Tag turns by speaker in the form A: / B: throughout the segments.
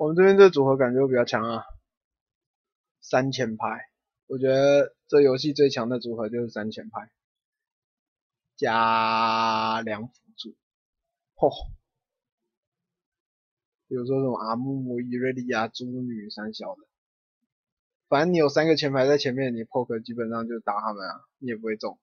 A: 我们这边这组合感觉比较强啊，3000牌，我觉得这游戏最强的组合就是3000牌，加2辅助，吼、比如说什么阿木、伊瑞利亚、猪女、三小的，反正你有3个前排在前面，你 poke 基本上就打他们啊，你也不会中。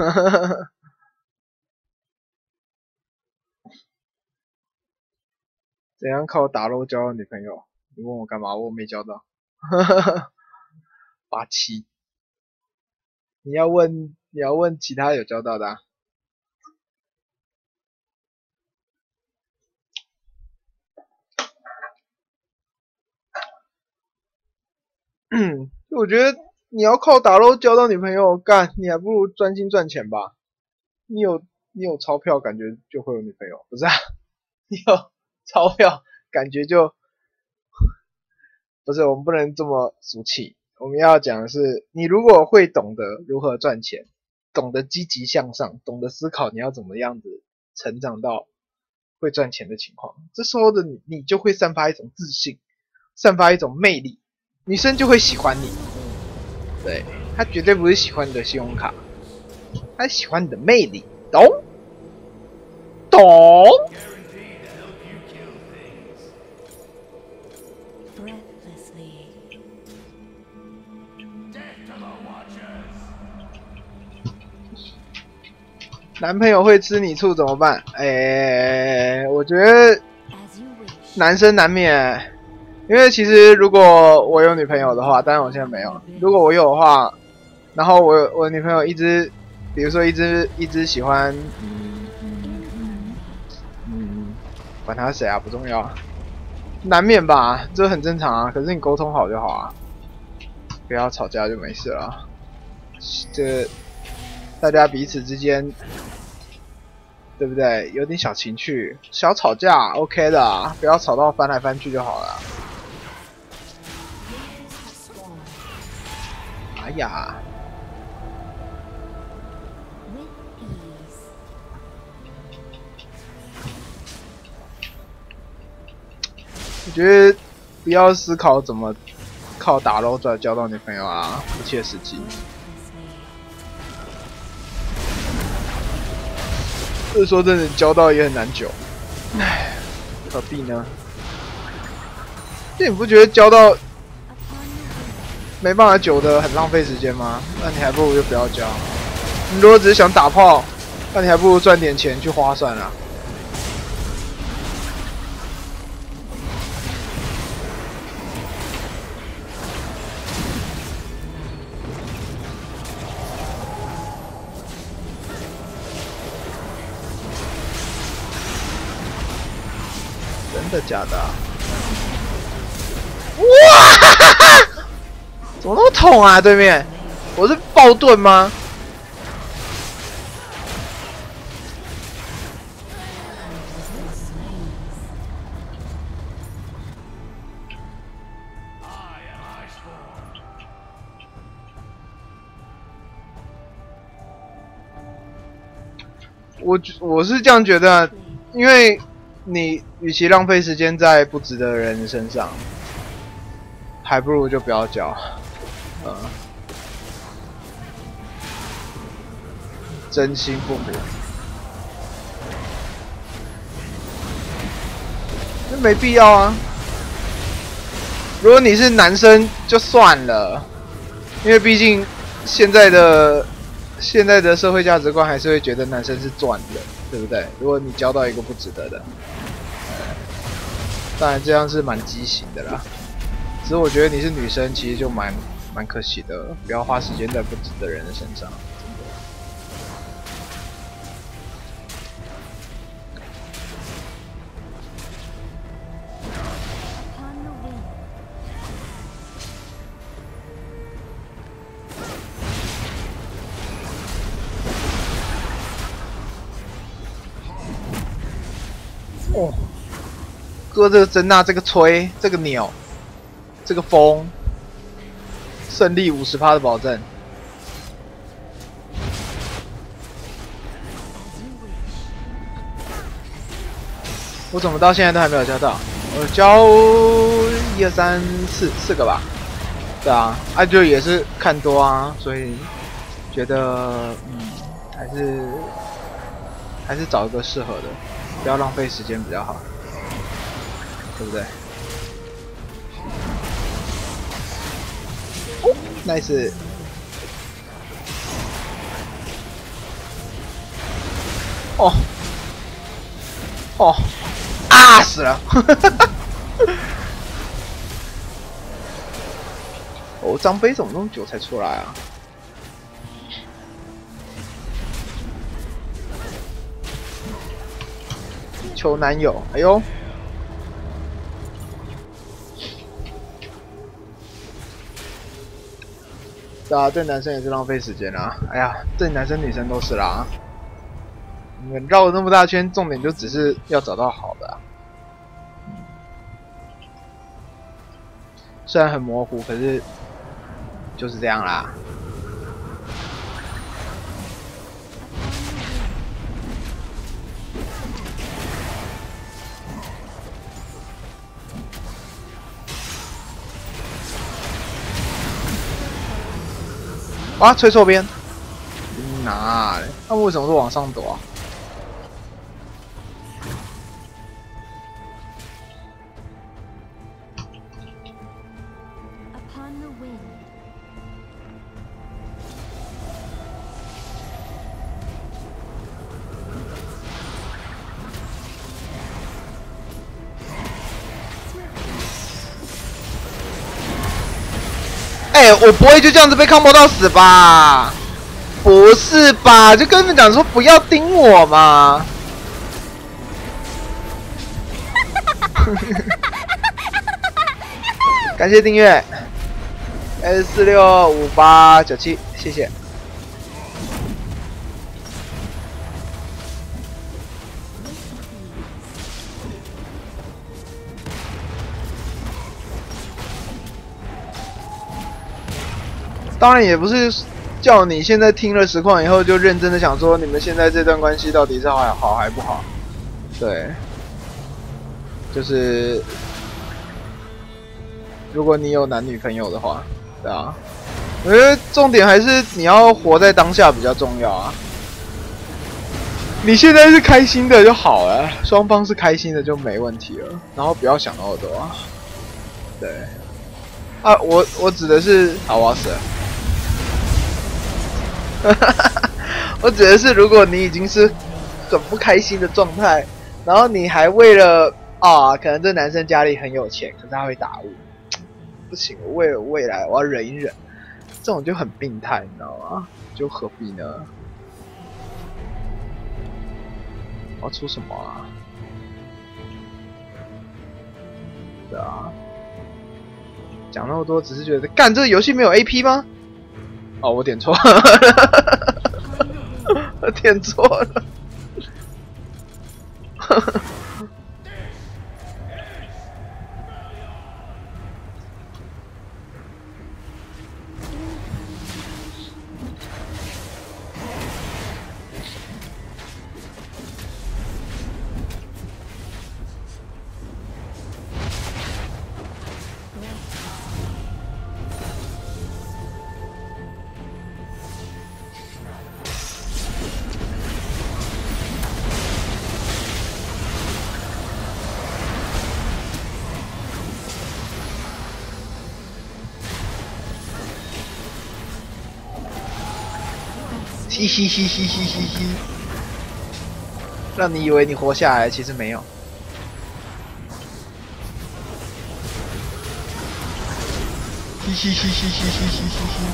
A: 怎样靠打肉交到女朋友？你问我干嘛？我没交到。87，你要问其他有交到的、啊。我觉得你要靠打肉交到女朋友，干你还不如专心赚钱吧。你有钞票，感觉就会有女朋友，不是啊？你有钞票，感觉就不是。我们不能这么俗气。我们要讲的是，你如果会懂得如何赚钱，懂得积极向上，懂得思考你要怎么样子成长到会赚钱的情况，这时候的你就会散发一种自信，散发一种魅力，女生就会喜欢你。对，她绝对不是喜欢你的信用卡，她喜欢你的魅力，懂？懂？男朋友会吃你醋怎么办？我觉得男生难免，因为其实如果我有女朋友的话，当然我现在没有。如果我有的话，然后我女朋友一直，比如说一直喜欢，管他谁啊，不重要，难免吧，这很正常啊。可是你沟通好就好啊，不要吵架就没事了。这大家彼此之间，对不对？有点小情趣，小吵架 OK 的，不要吵到翻来翻去就好了。哎呀，我觉得不要思考怎么靠打捞转交到女朋友啊，不切实际。这说真的，交到也很难久，唉，何必呢？这你不觉得交到没办法久的很浪费时间吗？那你还不如就不要交。你如果只是想打炮，那你还不如赚点钱去花算了。真的假的、啊？哇！怎么那么痛啊？对面，我是爆盾吗？我是这样觉得，因为你与其浪费时间在不值得的人身上，还不如就不要交。真心不补，那没必要啊。如果你是男生就算了，因为毕竟现在的社会价值观还是会觉得男生是赚的，对不对？如果你交到一个不值得的，当然这样是蛮畸形的啦。只是我觉得你是女生，其实就蛮可惜的，不要花时间在不值得人的身上。哦，哥这个珍娜，这个吹，这个鸟，这个风，胜利50%的保证。我怎么到现在都还没有交到？我交 1、2、3、4个吧。对啊，就也是看多啊，所以觉得还是找一个适合的，不要浪费时间比较好，对不对？哦 ，nice。哦哦啊，死了！哦，张飞怎么那么久才出来啊？求男友，哎呦！对啊，对男生也是浪费时间啦。哎呀，对男生女生都是啦。你们绕了那么大圈，重点就只是要找到好的啊。虽然很模糊，可是就是这样啦。啊，吹错边！哪？他们为什么是往上躲啊？哎，我不会就这样子被康波到死吧？不是吧？就跟你们讲说不要盯我嘛。感谢订阅 S465897，谢谢。当然也不是叫你现在听了实况以后就认真的想说你们现在这段关系到底是好还不好？对，就是如果你有男女朋友的话，对啊，我觉得重点还是你要活在当下比较重要啊。你现在是开心的就好了，双方是开心的就没问题了，然后不要想那么多啊。对，啊，我指的是，好，我要死了。我指的是，如果你已经是很不开心的状态，然后你还为了可能这男生家里很有钱，可是他会打我，不行，我为了未来我要忍一忍，这种就很病态，你知道吗？就何必呢？我要出什么啊？对啊，讲那么多，只是觉得干这个游戏没有 AP 吗？哦，我点错了，我点错了。嘻嘻嘻嘻嘻嘻嘻，让你以为你活下来，其实没有。嘻嘻嘻嘻嘻嘻嘻嘻嘻。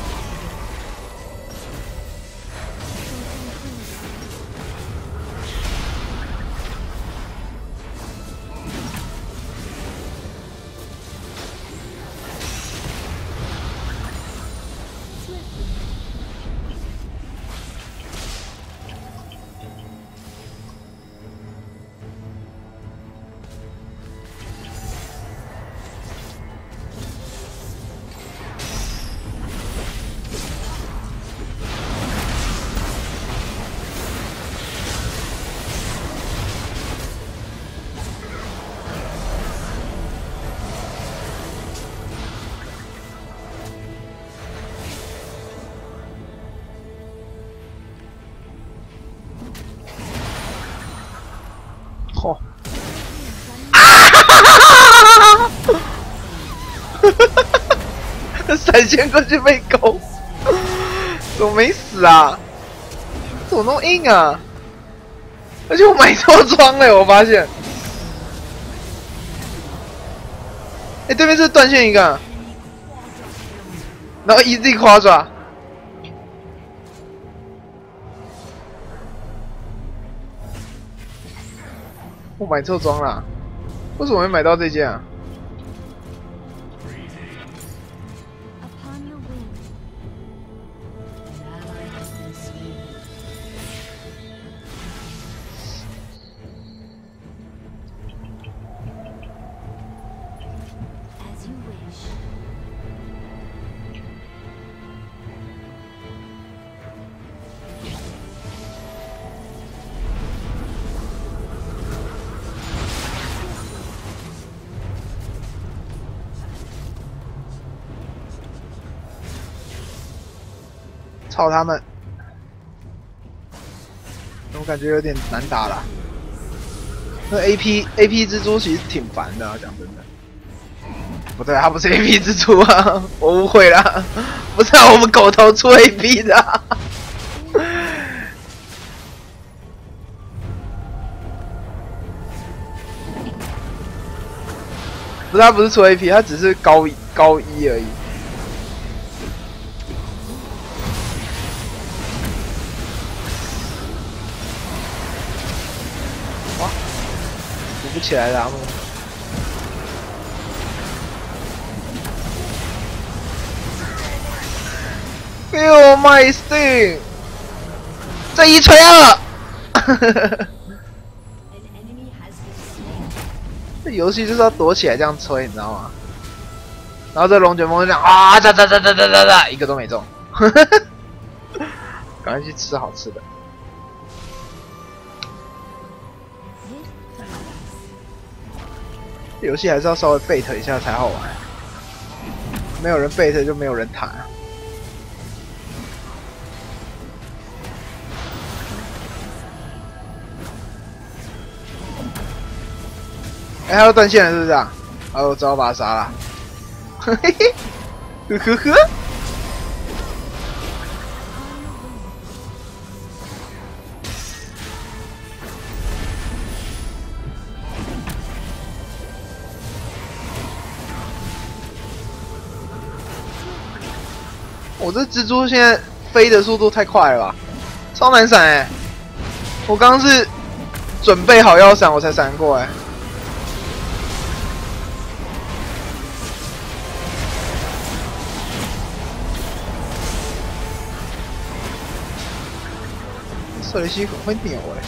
A: 哦，闪现过去被勾，怎么没死啊？怎么那么硬啊？而且我买错装了，我发现。哎，对面是断线一个，然后 EZ 夸抓。我买错装了，为什么会买到这件啊？ 操他们！我感觉有点难打了。那 AP 蜘蛛其实挺烦的、啊，讲真的。不对，他不是 AP 蜘蛛啊，我误会了。不是啊，我们狗头出 AP 的、啊。不是，他不是出 AP， 他只是高一而已。 扶不起来了，阿木。Feel my sting！ 这一锤二！这游戏就是要躲起来这样吹，你知道吗？然后这龙卷风就这样啊，一个都没中。赶快去吃好吃的。 游戏还是要稍微 bait 一下才好玩，没有人 bait 就没有人弹。哎，他要断线了是不是啊？啊，我只好把他杀了。嘿嘿嘿，呵呵呵。我这蜘蛛现在飞的速度太快了吧，超难闪哎！我刚刚是准备好要闪，我才闪过哎。瑟雷西很会扭哎。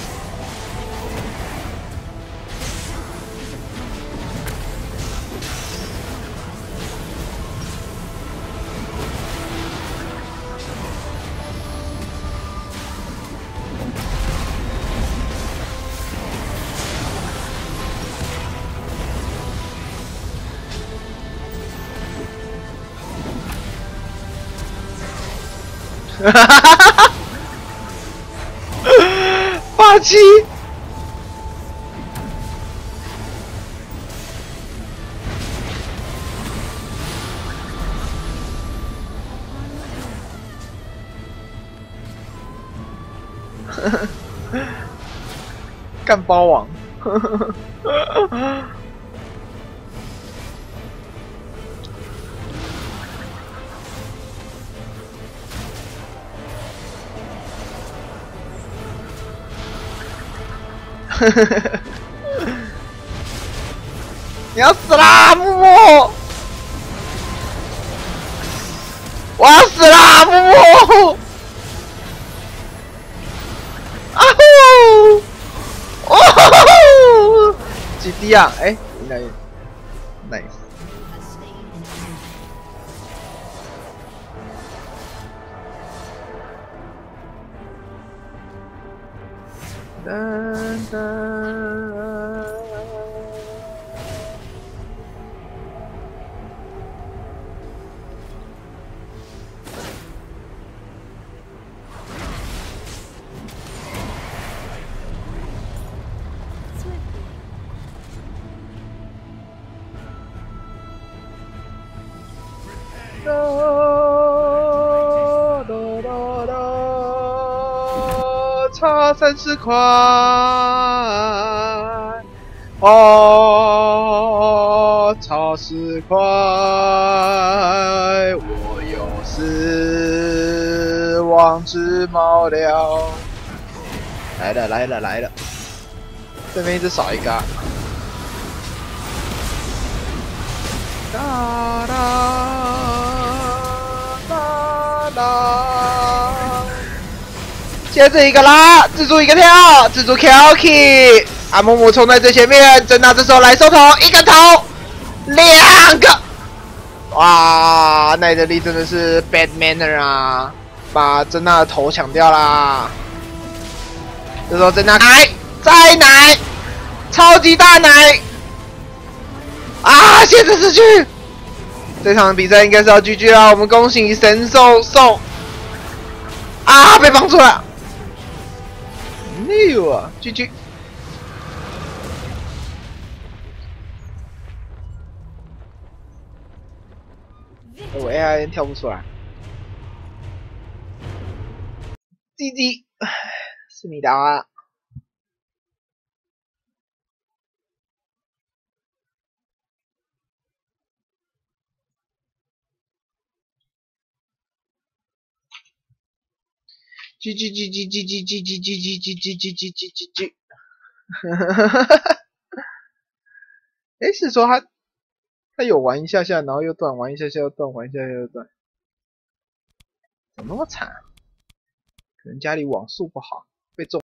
A: 哈哈哈哈哈！霸气！干包王！你要死啦，木木！我要死啦，木木！啊呼！哦，几滴啊？哎，应该 nice。噔噔。 30块。哦，超10块，我又是王之猫了。来了来了来了，这边一直少一个。哒哒哒哒，接着一个拉，蜘蛛一个跳，蜘蛛 Q， 阿木木冲在最前面，珍娜这时候来收头，一个头，2个，哇，奈德利真的是 bad manner 啊，把珍娜的头抢掉啦。这时候珍娜奶，再奶，超级大奶，啊，现在失去。这场比赛应该是要 GG 啦，我们恭喜神兽兽，啊，被帮住了。没有啊 ，GG。我 AIN 跳不出来。GG， 思密达。GG，哎，是说他有玩一下下，然后又断，玩一下下又断，玩一下下又断，怎么那么惨啊？可能家里网速不好，被中。